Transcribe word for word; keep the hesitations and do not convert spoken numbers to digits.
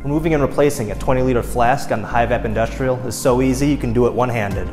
Removing and replacing a twenty liter flask on the Hei-Vap Industrial is so easy you can do it one-handed.